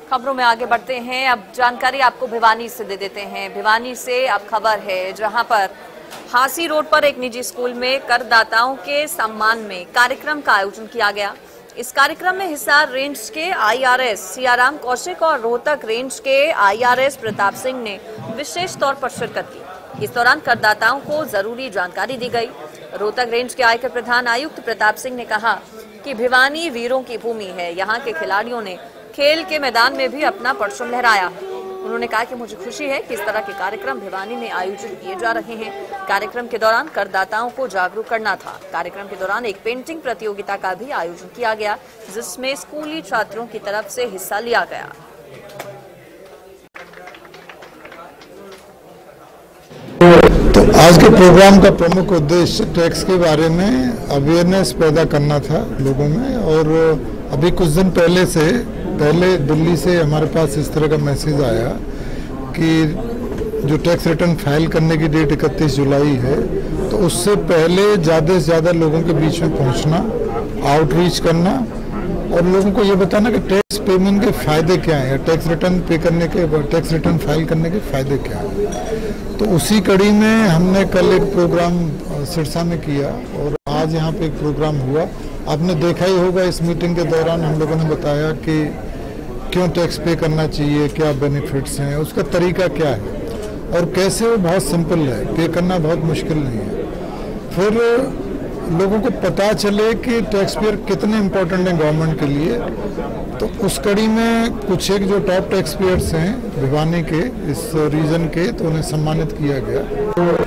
खबरों में आगे बढ़ते हैं। अब जानकारी आपको भिवानी से दे देते हैं। भिवानी से अब खबर है जहां पर हांसी रोड पर एक निजी स्कूल में करदाताओं के सम्मान में कार्यक्रम का आयोजन किया गया। इस कार्यक्रम में हिसार रेंज के आईआरएस सियाराम कौशिक और रोहतक रेंज के आईआरएस प्रताप सिंह ने विशेष तौर पर शिरकत की। इस दौरान करदाताओं को जरूरी जानकारी दी गई। रोहतक रेंज के आयकर प्रधान आयुक्त प्रताप सिंह ने कहा कि भिवानी वीरों की भूमि है। यहाँ के खिलाड़ियों ने खेल के मैदान में भी अपना परचम लहराया। उन्होंने कहा कि मुझे खुशी है कि इस तरह के कार्यक्रम भिवानी में आयोजित किए जा रहे हैं। कार्यक्रम के दौरान करदाताओं को जागरूक करना था। कार्यक्रम के दौरान एक पेंटिंग प्रतियोगिता का भी आयोजन किया गया, जिसमें स्कूली छात्रों की तरफ से हिस्सा लिया गया। तो आज के प्रोग्राम का प्रमुख उद्देश्य टैक्स के बारे में अवेयरनेस पैदा करना था लोगों में। और अभी कुछ दिन पहले दिल्ली से हमारे पास इस तरह का मैसेज आया कि जो टैक्स रिटर्न फाइल करने की डेट 31 जुलाई है, तो उससे पहले ज़्यादा से ज़्यादा लोगों के बीच में पहुंचना, आउटरीच करना और लोगों को ये बताना कि टैक्स पेमेंट के फ़ायदे क्या हैं, टैक्स रिटर्न फाइल करने के फ़ायदे क्या हैं। तो उसी कड़ी में हमने कल एक प्रोग्राम सिरसा में किया और आज यहाँ पे एक प्रोग्राम हुआ। आपने देखा ही होगा, इस मीटिंग के दौरान हम लोगों ने बताया कि क्यों टैक्स पे करना चाहिए, क्या बेनिफिट्स हैं, उसका तरीका क्या है और कैसे वो बहुत सिंपल है, पे करना बहुत मुश्किल नहीं है। फिर लोगों को पता चले कि टैक्स पेयर कितने इम्पोर्टेंट हैं गवर्नमेंट के लिए। तो उस कड़ी में कुछ एक जो टॉप टैक्स पेयर्स हैं भिवानी के, इस रीजन के, तो उन्हें सम्मानित किया गया। तो